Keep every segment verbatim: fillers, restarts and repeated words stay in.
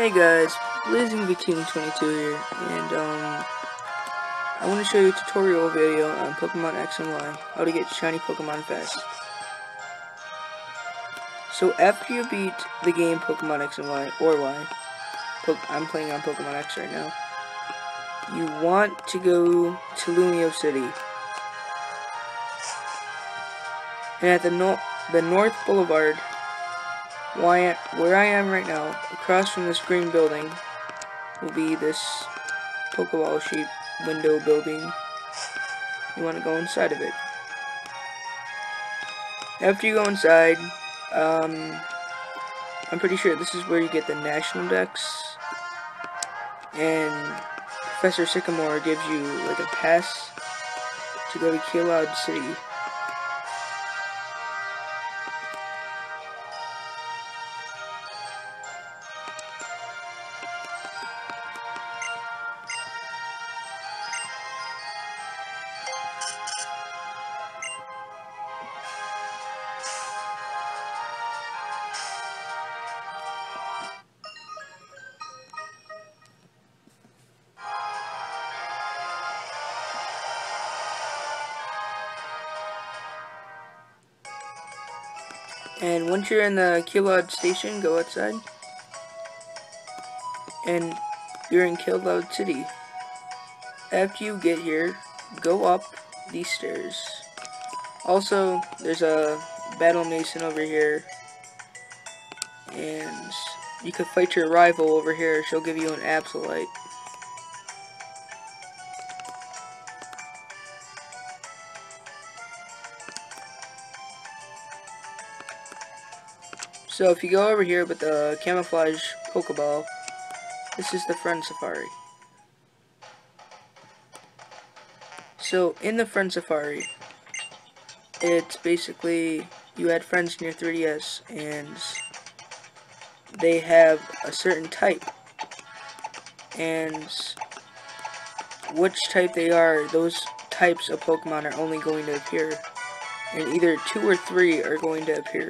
Hey guys, Blazing Bikini twenty-two here, and um, I want to show you a tutorial video on Pokemon X and Y, how to get shiny Pokemon fast. So after you beat the game Pokemon X and Y, or Y, po I'm playing on Pokemon X right now, you want to go to Lumio City, and at the, no the North Boulevard, where I am right now, across from this green building, will be this Pokeball shaped window building. You want to go inside of it. After you go inside, um, I'm pretty sure this is where you get the National Dex, and Professor Sycamore gives you like a pass to go to Keloud City. And once you're in the Keloud station, go outside. And you're in Keloud City. After you get here, go up these stairs. Also, there's a Battle Mason over here. And you can fight your rival over here. She'll give you an Absolite. So if you go over here with the camouflage Pokeball, this is the Friend Safari. So in the Friend Safari, it's basically you add friends in your three D S and they have a certain type, and which type they are, those types of Pokemon are only going to appear, and either two or three are going to appear.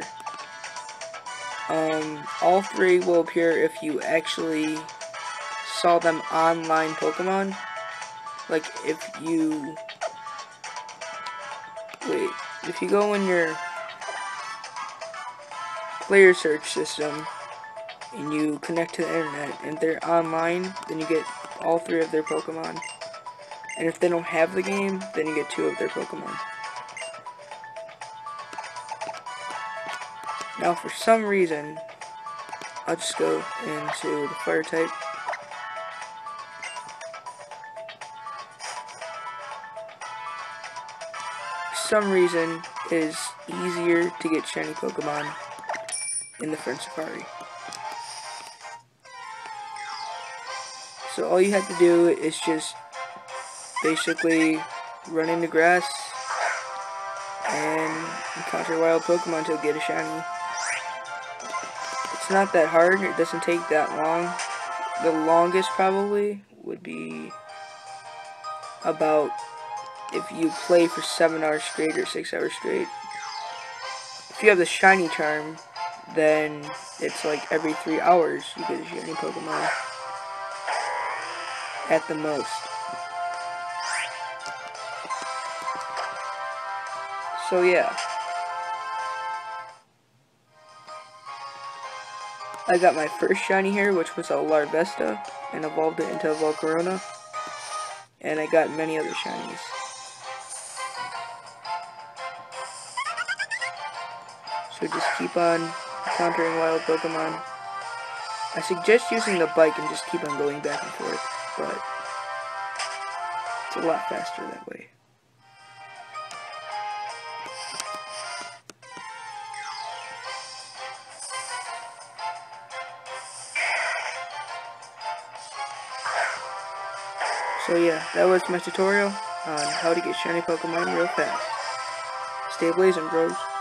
Um, all three will appear if you actually saw them online Pokemon. Like if you wait, if you go in your player search system and you connect to the internet and they're online, then you get all three of their Pokemon. And if they don't have the game, then you get two of their Pokemon. Now for some reason, I'll just go into the fire type. For some reason, it is easier to get shiny Pokemon in the Friend Safari. So all you have to do is just basically run in the grass and encounter wild Pokemon to get a shiny. It's not that hard, it doesn't take that long. The longest probably would be about if you play for seven hours straight or six hours straight. If you have the shiny charm, then it's like every three hours you get a shiny Pokemon at the most. So yeah, I got my first shiny here, which was a Larvesta, and evolved it into a Volcarona, and I got many other shinies. So just keep on encountering wild Pokemon. I suggest using the bike and just keep on going back and forth, but it's a lot faster that way. So yeah, that was my tutorial on how to get shiny Pokemon real fast. Stay blazing, bros.